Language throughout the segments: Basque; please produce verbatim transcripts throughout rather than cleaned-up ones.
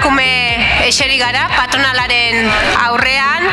emakume eseri gara patronalaren aurrean,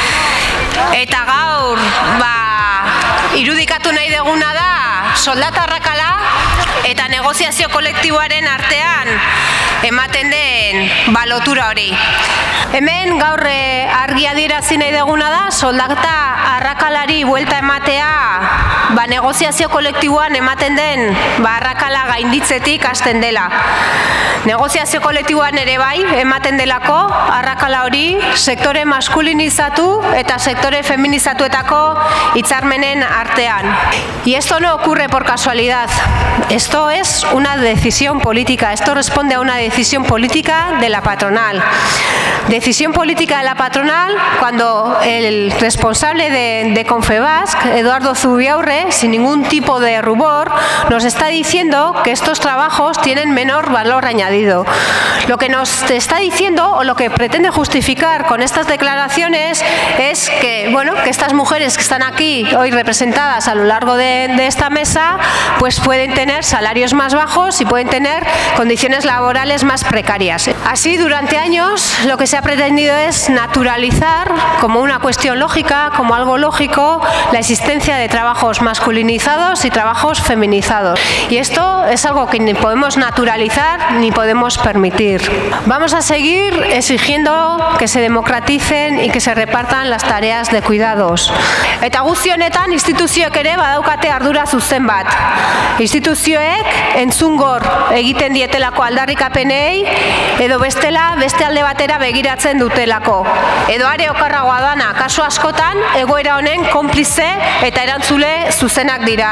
eta gaur ba, irudikatu nahi duguna da soldata arrakala eta negoziazio kolektiboaren artean ematen den balotura hori. Hemen gaur argi adierazi nahi duguna da soldata arrakalari buelta ematea ba, negoziazio kolektiboan ematen den ba, arrakala gainditzetik hasten dela. Negoziazio kolektiboan ere bai ematen delako arrakala hori sektore maskulinizatu eta sektore feminizatuetako hitzarmenen artean. Y esto no ocurre por casualidad. Esto es una decisión política. Esto responde a una decisión política de la patronal. Decisión política de la patronal cuando el responsable de, de Confebask, Eduardo Zubiaurre, sin ningún tipo de rubor, nos está diciendo que estos trabajos tienen menor valor añadido. Lo que nos está diciendo o lo que pretende justificar con estas declaraciones es que, bueno, que estas mujeres que están aquí hoy representadas a lo largo de, de esta mesa, pues pueden tener salarios más bajos y pueden tener condiciones laborales más precarias. Así, durante años, lo que se ha pretendido es naturalizar como una cuestión lógica, como algo lógico, la existencia de trabajos masculinizados y trabajos feminizados. Y esto es algo que ni podemos naturalizar ni podemos permitir. Vamos a seguir exigiendo que se democraticen y que se repartan las tareas de cuidados. Eta guzti honetan instituzioek ere badaukate ardura zuzen bat. Instituzioek entzungor egiten dietelako aldarrikapenei edo bestela beste alde batera begiratzen dutelako. Edo are okarragoa dana, kasu askotan egoera honen konplize eta erantzule zuzenak dira.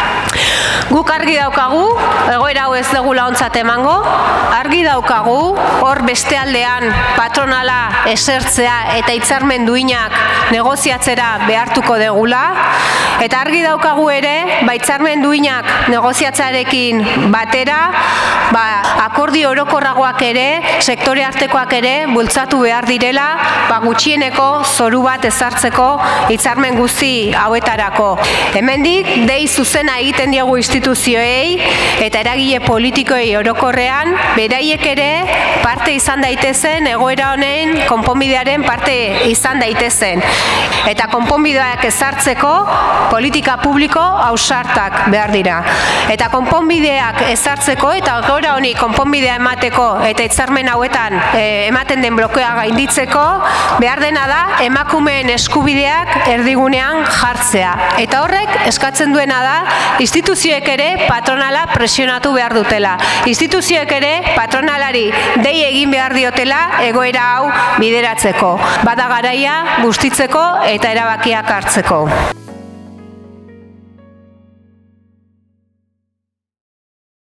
Guk argi daukagu, egoera hau ez dugula ontzat emango, argi daukagu hor beste aldean patronala esertzea eta hitzarmen duinak negoziatzera behartuko degula, eta argi daukagu ere ba, hitzarmen duinak negoziatzearekin batera ba, akordio orokorragoak ere, sektore artekoak ere bultzatu behar direla ba, gutxieneko zoru bat ezartzeko hitzarmen guzti hauetarako. Hemendik dei zuzena egiten diegu instituzioei eta eragile politikoei orokorrean beraiek ere parte izan daitezen egoera honen konponbidearen parte izan daitezen. Eta konponbideak ezartzeko politika publiko ausartak behar dira. Eta konponbideak ezartzeko eta egoera honi konponbidea emateko eta hitzarmen hauetan e, ematen den blokeoa gainditzeko behar dena da emakumeen eskubideak erdigunean jartzea. Eta horrek eskatzen duena da instituzioek ere patronala presionatu behar dutela. Instituzioek ere patronalari dei egin behar diotela egoera hau bideratzeko. Bada garaia bustitzeko eta erabakiak hartzeko.